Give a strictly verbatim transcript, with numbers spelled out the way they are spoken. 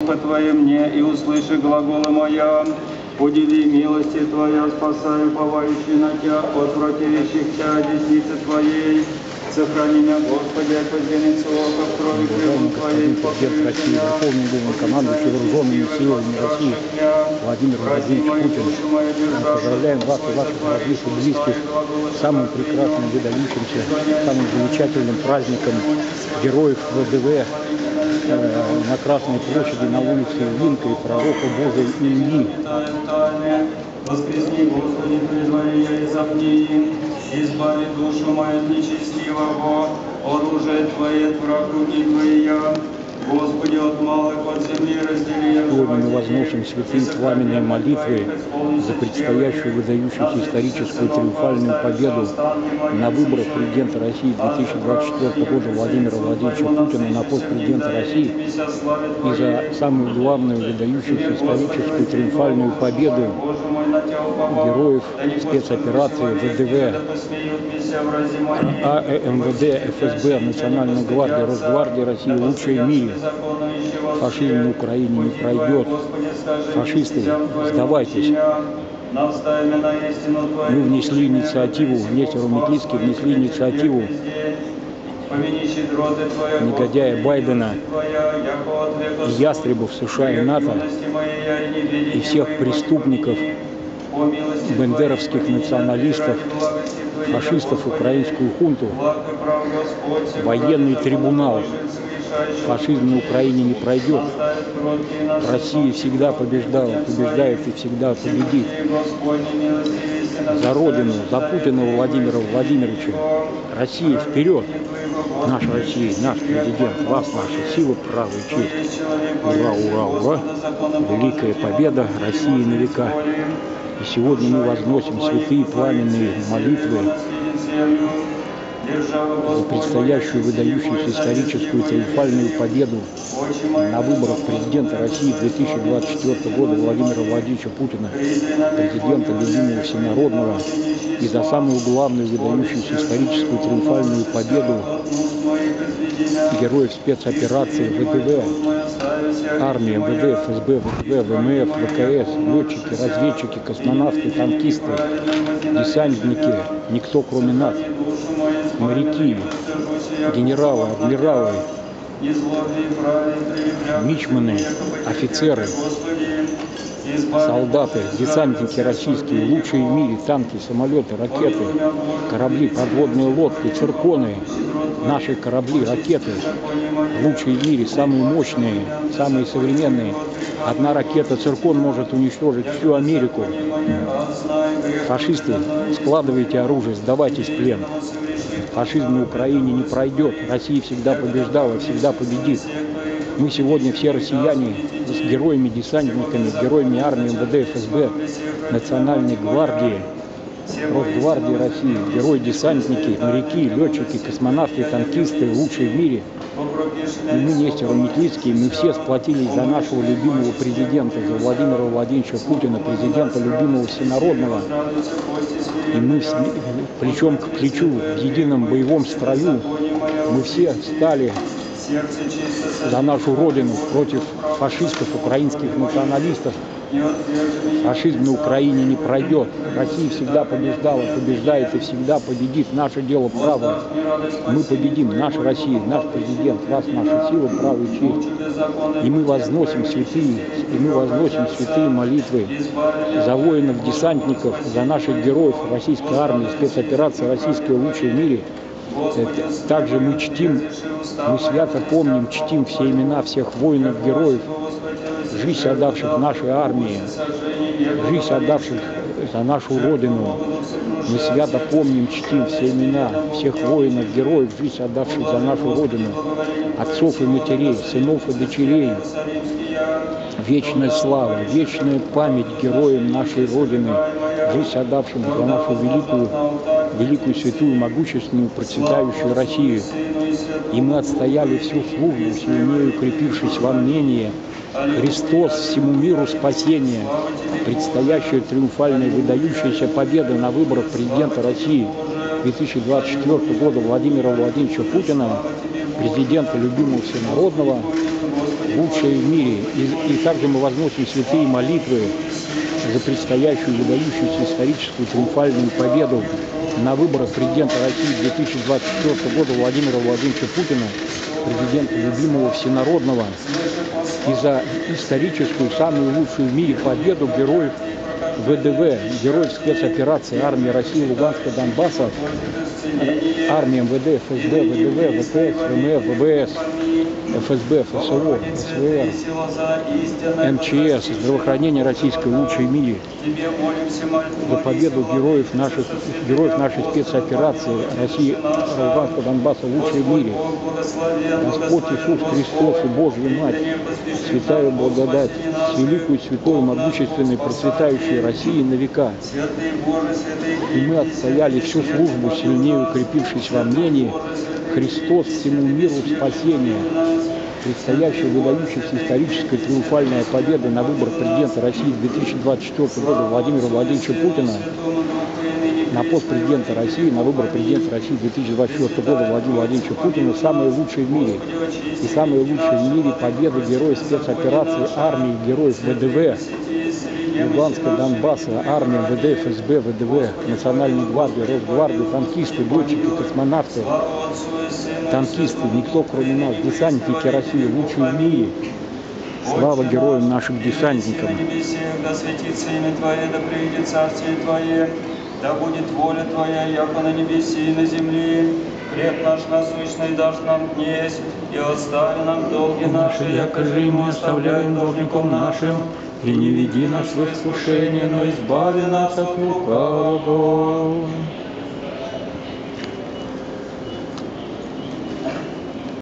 Духа Твоим мне, и услыши глаголы моя. Удиви милости Твоя, спасай уповающий на Тебя от противящих Тебя десницы Твоей. Сохрани меня, Господи, от возденницы ока в крови крылом Твоей. Президент России, Верховный Главнокомандующий вооруженными силами России Владимир Владимирович Путин. Мы поздравляем вас и ваших родных и близких с самым прекрасным, выдающимся, самым замечательным праздником героев ВДВ на Красной площади на улице Винка и пророка Божия Ильи. Воскресни, Господи, призвали я и запни, избави душу мою от нечестивого, оружие Твое, враг руки Твоя. Господи, от малых от земли раздели я. Сегодня мы возносим святые пламенные молитвы за предстоящую выдающуюся историческую триумфальную победу на выборах президента России две тысячи двадцать четвёртого года Владимира Владимировича Путина на пост президента России и за самую главную выдающуюся историческую триумфальную победу героев спецоперации ВДВ, АМВД, ФСБ, Национальной гвардии, Росгвардии России, лучшей в мире. Фашизм на Украине не пройдет. Фашисты, сдавайтесь. Мы внесли инициативу, Нестор Метлицкий внесли инициативу негодяя Байдена и ястребов США и НАТО и всех преступников, бендеровских националистов, фашистов, украинскую хунту, военный трибунал. Фашизм на Украине не пройдет. Россия всегда побеждала, побеждает и всегда победит. За Родину, за Путина Владимира Владимировича. Россия вперед! Наша Россия, наш президент, вас, наша сила, право и честь. Ура, ура, ура! Великая победа России на века. И сегодня мы возносим святые пламенные молитвы за предстоящую выдающуюся историческую триумфальную победу на выборах президента России две тысячи двадцать четвёртого года Владимира Владимировича Путина, президента любимого всенародного, и за самую главную выдающуюся историческую триумфальную победу героев спецоперации ВДВ, армии, МВД, ФСБ, ВДВ, ВМФ, ВКС, летчики, разведчики, космонавты, танкисты, десантники, никто кроме нас, моряки, генералы, адмиралы, мичманы, офицеры, солдаты, десантники российские, лучшие в мире, танки, самолеты, ракеты, корабли, подводные лодки, цирконы, наши корабли, ракеты, лучшие в мире, самые мощные, самые современные. Одна ракета «Циркон» может уничтожить всю Америку. Фашисты, складывайте оружие, сдавайтесь в плен. Фашизм на Украине не пройдет. Россия всегда побеждала, всегда победит. Мы сегодня все россияне с героями-десантниками, героями армии, МВД, ФСБ, Национальной гвардии, Росгвардии России, герои-десантники, моряки, летчики, космонавты, танкисты, лучшие в мире. И мы, Нестор Метлицкий, мы все сплотились за нашего любимого президента, за Владимира Владимировича Путина, президента любимого всенародного. И мы плечом к плечу в едином боевом строю, мы все стали за нашу Родину против фашистов, украинских националистов. Фашизм на Украине не пройдет. Россия всегда побеждала, побеждает и всегда победит. Наше дело правое. Мы победим. Наша Россия, наш президент, вас, наша сила, право и честь. И мы возносим святые, и мы возносим святые молитвы за воинов-десантников, за наших героев российской армии, спецоперации российской лучшей в мире. Также мы чтим, мы свято помним, чтим все имена всех воинов-героев, жизнь отдавших нашей армии, жизнь отдавших за нашу Родину. Мы свято помним, чтим все имена всех воинов-героев, жизнь отдавших за нашу Родину, отцов и матерей, сынов и дочерей. Вечная слава, вечная память героям нашей Родины, жизнь отдавшим за нашу великую, великую, святую, могущественную, процветающую Россию. И мы отстояли всю службу, сильнее укрепившись во мнении: Христос всему миру спасение. Предстоящая триумфальная выдающаяся победа на выборах президента России две тысячи двадцать четвёртого года Владимира Владимировича Путина, президента любимого всенародного, лучшее в мире. И, и также мы возносим святые молитвы за предстоящую выдающуюся историческую триумфальную победу на выборах президента России две тысячи двадцать четвёртого года Владимира Владимировича Путина, президента любимого всенародного, и за историческую, самую лучшую в мире победу героев ВДВ, героев спецоперации армии России, Луганска, Донбасса, армии МВД, ФСБ, ВДВ, ВТС, ВМФ, ВВС, ФСБ, ФСО, СВР, МЧС, здравоохранение российское лучшее в мире, за победу героев наших, героев нашей спецоперации России, Луганска, Донбасса лучшее в мире. Господь Иисус Христос и Божья Мать, святая благодать, с великой, святой, могущественной, процветающей России на века. И мы отстояли всю службу, сильнее укрепившись во мнении, Христос всему миру спасение. Предстоящая выдающаяся историческая триумфальная победа на выборах президента России две тысячи двадцать четвёртого года Владимира Владимировича Путина, на пост президента России, на выбор президента России две тысячи двадцать четвёртого года Владимира Владимировича Путина самое лучшее в мире. И самое лучшее в мире победа героев спецоперации армии, героев ВДВ, Луганска, Донбасса, армия, МВД, ФСБ, ВДВ, Национальной гвардии, Росгвардии, танкисты, летчики, космонавты, танкисты, никто кроме нас, десантники России, лучшие в мире. Слава героям наших десантников. Да светится имя Твое, да приедет царствие Твое, да будет воля Твоя, яко на небесе и на земле. Хлеб наш насущный дашь нам днесь, и остави нам долги наши, яко же и мы оставляем должником нашим. И не веди нас в искушение, но избави нас от лукавого.